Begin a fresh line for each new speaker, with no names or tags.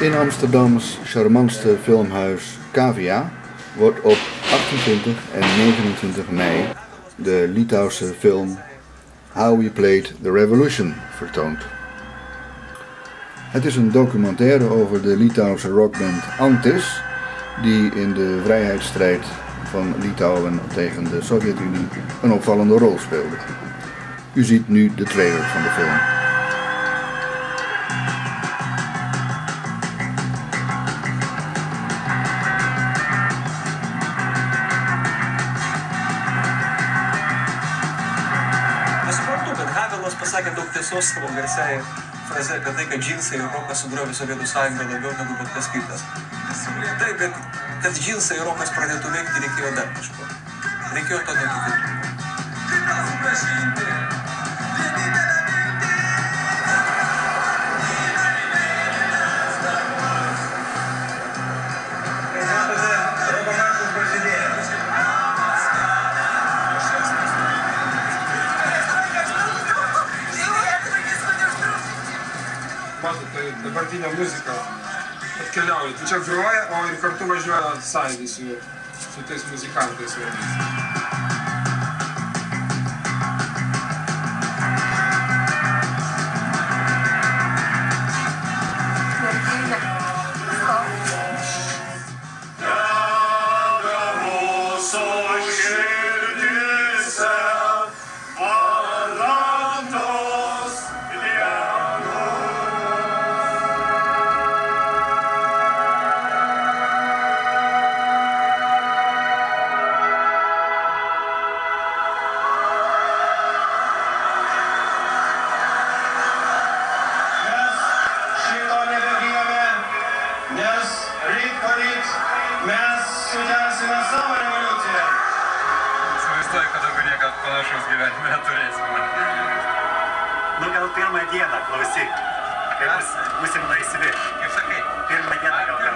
In Amsterdams charmantste filmhuis Cavia wordt op 28 en 29 mei de Litouwse film How We Played the Revolution vertoond. Het is een documentaire over de Litouwse rockband Antis, die in de vrijheidsstrijd van Litouwen tegen de Sovjet-Unie een opvallende rol speelde. U ziet nu de trailer van de film.
Havelas pasakė daug tiesos savo garsiai fraze apie tai, kad džinsai ir rokas sugriovė Sovietų sąjungą labiau negu bet kas kitas. Taip, bet kad džinsai ir rokas pradėtų veikti, reikėjo dar kažko. Reikėjo to netikėtumo.
Matote, dabartinė muzika atkeliauja. Tu čia groja, o ir kartu važiuoja sąjūdis su tais muzikantais.
Mes sutersime savo revoliuciją.
Įsivaizduoju, kad daugiau niekad panašaus gyvenime neturėsime.
Nu gal pirmą dieną, klausyk, kai būsim laisvi.
Kaip sakai?
Pirmą dieną gal.